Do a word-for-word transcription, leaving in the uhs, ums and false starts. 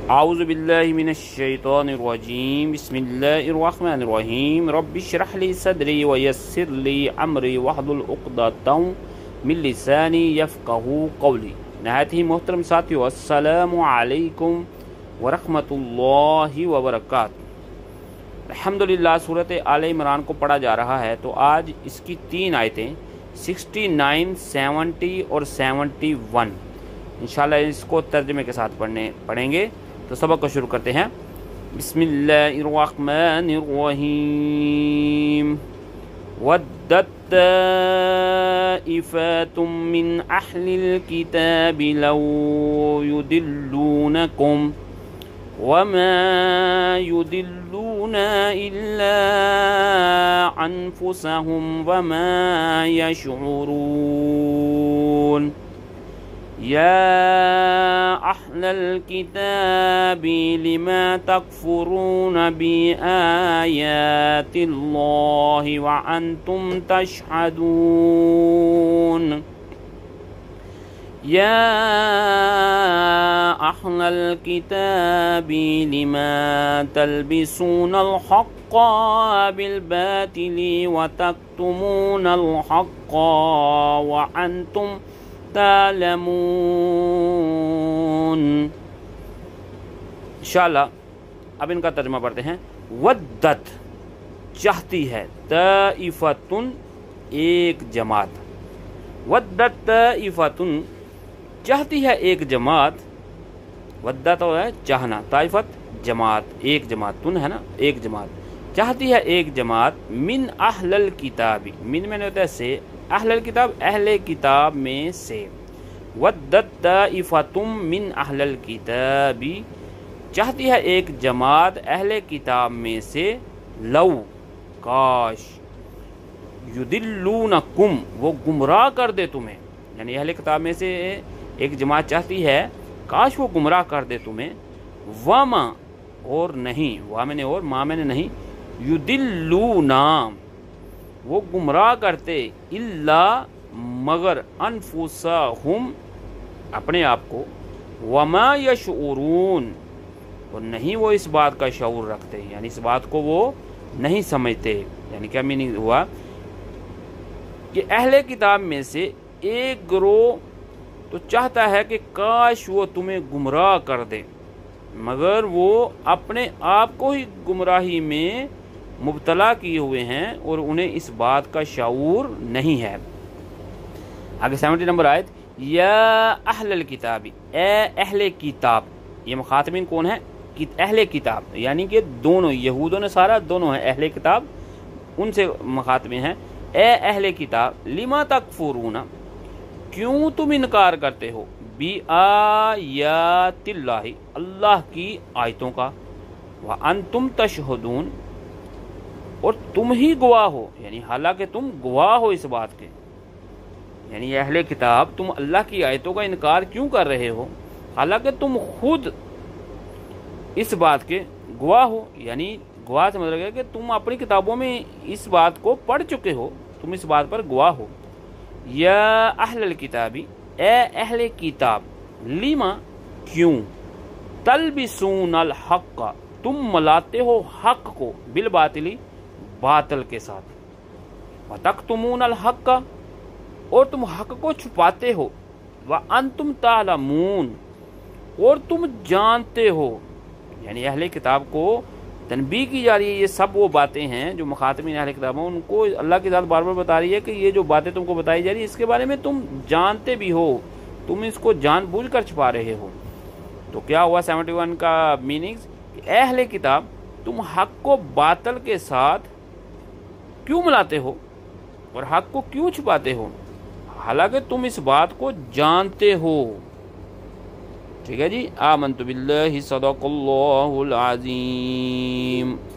اعوذ باللہ من الشیطان الرجیم بسم اللہ الرحمن الرحیم رب اشرح لی صدری ویسر لی امری واحلل عقدۃ من لسانی یفقہوا قولی۔ نہایت ہی محترم ساتھیو، السلام علیکم ورحمۃ اللہ وبرکاتہ۔ الحمدللہ سورۃ آل عمران کو پڑھا جا رہا ہے، تو آج اس کی تین آیتیں سکسٹی نائن، سیونٹی اور سیونٹی ون انشاءاللہ اس کو ترجمے کے ساتھ پڑھنے پڑھیں گے۔ تو سبق کو شروع کرتے ہیں۔ بسم اللہ الرحمن الرحیم۔ وَدَّتْ طَائِفَةٌ مِّنْ أَهْلِ الْكِتَابِ لَوْ يُضِلُّونَكُمْ وَمَا يُضِلُّونَ إِلَّا أَنفُسَهُمْ وَمَا يَشْعُرُونَ۔ يَا أَهْلَ الْكِتَابِ لِمَ تَكْفُرُونَ بِآيَاتِ اللَّهِ وَأَنْتُمْ تَشْهَدُونَ۔ يَا أَهْلَ الْكِتَابِ لِمَ تَلْبِسُونَ الْحَقَّ بِالْبَاطِلِ وَتَكْتُمُونَ الْحَقَّ وَأَنْتُمْ تعلمون۔ انشاءاللہ اب ان کا ترجمہ پڑھتے ہیں۔ ودت چاہتی ہے، طائفتن ایک جماعت، ودت طائفتن چاہتی ہے ایک جماعت، ودت ہو ہے چاہنا، طائفت جماعت، ایک جماعت، تن ہے نا ایک جماعت، چاہتی ہے ایک جماعت، من اہل الکتاب، من میں نے ہوتا ہے سے، اہل الکتاب اہل کتاب میں سے، ودت طائفۃ من اہل الکتاب چاہتی ہے ایک جماعت اہل کتاب میں سے، لو کاش، یضلونکم وہ گمراہ کر دے تمہیں، یعنی اہل کتاب میں سے ایک جماعت چاہتی ہے کاش وہ گمراہ کر دے تمہیں، وما اور نہیں، وا میں نے اور ما میں نے نہیں، یضلونا وہ گمراہ کرتے، الا مگر، انفسہم اپنے آپ کو، وما یشعرون اور نہیں وہ اس بات کا شعور رکھتے، یعنی اس بات کو وہ نہیں سمجھتے۔ یعنی کیا میننگ ہوا کہ اہل کتاب میں سے ایک گروہ تو چاہتا ہے کہ کاش وہ تمہیں گمراہ کر دے، مگر وہ اپنے آپ کو ہی گمراہی میں مبتلا کیے ہوئے ہیں اور انہیں اس بات کا شعور نہیں ہے۔ آگے سیونٹی نمبر آیت، یا اہل الکتاب، اے اہل کتاب، یہ مخاطبین کون ہے؟ اہل کتاب، یعنی کہ دونوں یہود و نصارہ دونوں ہیں اہل کتاب، ان سے مخاطبین ہیں۔ اے اہل کتاب، لما تکفرون کیوں تم انکار کرتے ہو، بی آیات اللہ اللہ کی آیتوں کا، وانتم تشہدون اور تم ہی گواہ ہو، یعنی حالانکہ تم گواہ ہو اس بات کے، یعنی اہل کتاب تم اللہ کی آیتوں کا انکار کیوں کر رہے ہو حالانکہ تم خود اس بات کے گواہ ہو، یعنی گواہ سے مطلب ہے کہ تم اپنی کتابوں میں اس بات کو پڑھ چکے ہو، تم اس بات پر گواہ ہو۔ یا اہل الکتابی، اے اہل کتاب، لما کیوں، تلبسون الحق تم ملاتے ہو حق کو، بالباطلی باطل کے ساتھ، وتکتمون الحق اور تم حق کو چھپاتے ہو، وانتم تعلمون اور تم جانتے ہو، یعنی اہل کتاب کو تنبیہ کی جا رہی ہے۔ یہ سب وہ باتیں ہیں جو مخاطبین اہل کتاب ہیں، ان کو اللہ کی ذات بار بار بتا رہی ہے کہ یہ جو باتیں تم کو بتائی جا رہی ہے اس کے بارے میں تم جانتے بھی ہو، تم اس کو جان بوجھ کر چھپا رہے ہو۔ تو کیا ہوا سیونٹی ون کا میننگز کہ اے اہل کتاب تم حق کو باطل کے ساتھ کیوں ملاتے ہو اور حق کو کیوں چھپاتے ہو حالانکہ تم اس بات کو جانتے ہو۔ ٹھیک ہے جی، آمنت باللہ صدق اللہ العظیم۔